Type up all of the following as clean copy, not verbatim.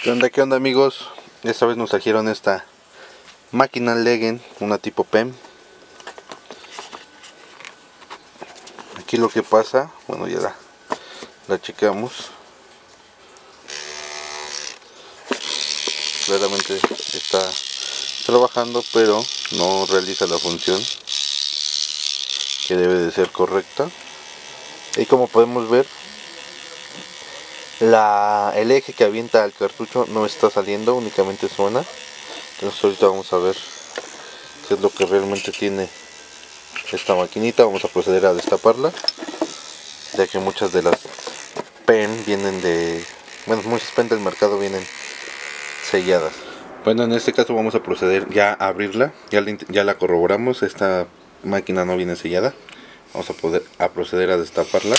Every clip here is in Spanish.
Qué onda amigos? Esta vez nos trajeron esta máquina Legend, una tipo PEM. Aquí lo que pasa, bueno ya la chequeamos. Claramente está trabajando, pero no realiza la función que debe de ser correcta. Y como podemos ver, el eje que avienta al cartucho no está saliendo, únicamente suena. Entonces ahorita vamos a ver qué es lo que realmente tiene esta maquinita. Vamos a proceder a destaparla, ya que muchas de las PEN vienen muchas PEN del mercado vienen selladas. Bueno, en este caso vamos a proceder ya a abrirla. Ya la corroboramos, esta máquina no viene sellada. Vamos a proceder a destaparla.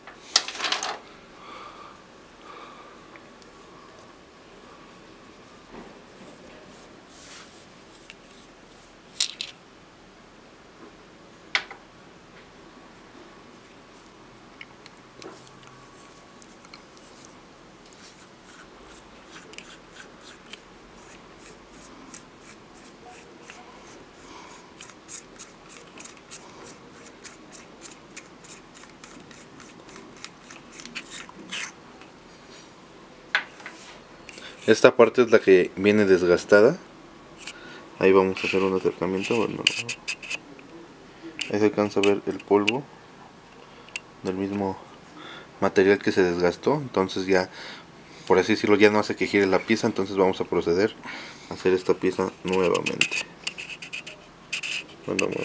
Esta parte es la que viene desgastada. Ahí vamos a hacer un acercamiento. Bueno, ahí se alcanza a ver el polvo del mismo material que se desgastó. Entonces ya, por así decirlo, ya no hace que gire la pieza. Entonces vamos a proceder a hacer esta pieza nuevamente. Bueno,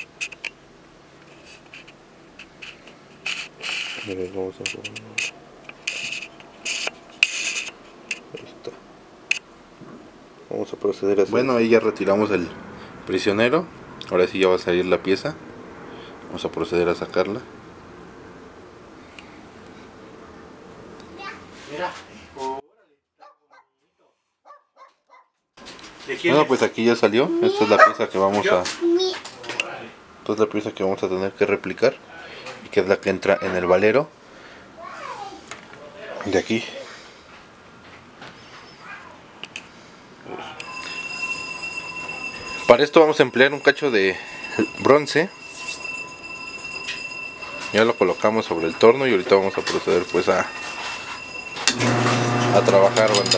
vamos a hacer... Vamos a proceder a hacer. Bueno, ahí ya retiramos el prisionero. Ahora sí ya va a salir la pieza. Vamos a proceder a sacarla. Bueno, pues aquí ya salió. Esta es la pieza que vamos a... Esta es la pieza que vamos a tener que replicar, y que es la que entra en el valero de aquí. Para esto vamos a emplear un cacho de bronce. Ya lo colocamos sobre el torno y ahorita vamos a proceder pues a trabajar, banda.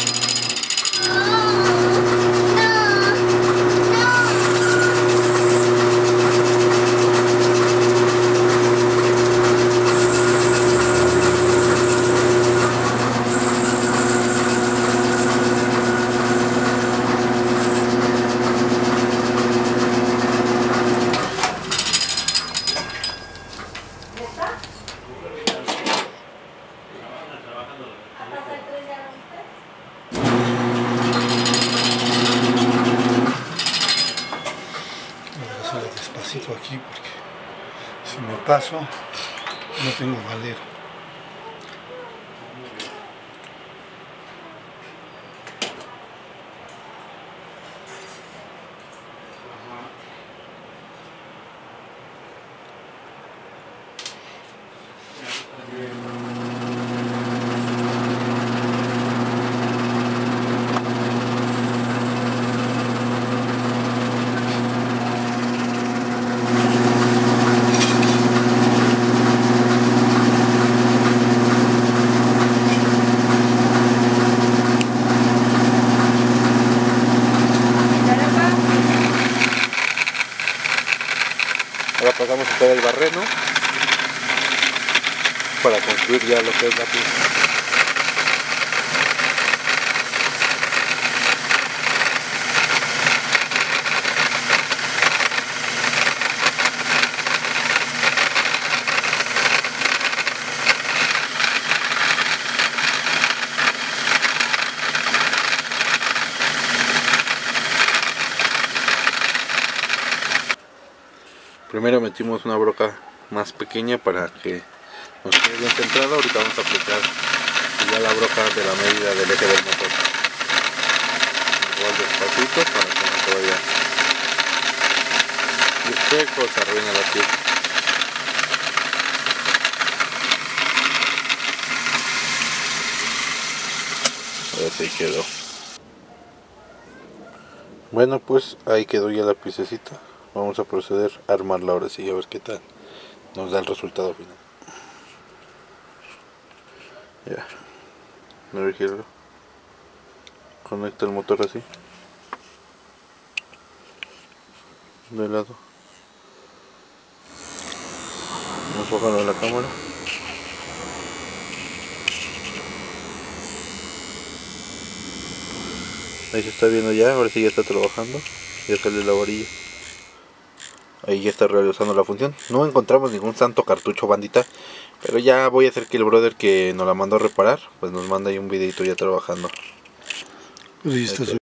Despacito aquí porque si me paso no tengo valero. Ahora pasamos a quitar el barreno para construir ya lo que es la pieza. Primero metimos una broca más pequeña para que nos quede bien centrada. Ahorita vamos a aplicar ya la broca de la medida del eje del motor. Igual despacito para que no se vaya ir seco, se arruina la pieza. Así quedó. Bueno, pues ahí quedó ya la piececita. Vamos a proceder a armarla ahora sí, a ver qué tal nos da el resultado final. Ya, no vigilo. Conecta el motor así, de lado. Vamos a bajarlo a la cámara. Ahí se está viendo ya, ahora sí ya está trabajando. Ya sale la varilla. Ahí ya está realizando la función. No encontramos ningún santo cartucho, bandita. Pero ya voy a hacer que el brother que nos la mandó a reparar, pues nos manda ahí un videito ya trabajando. Pues ahí está.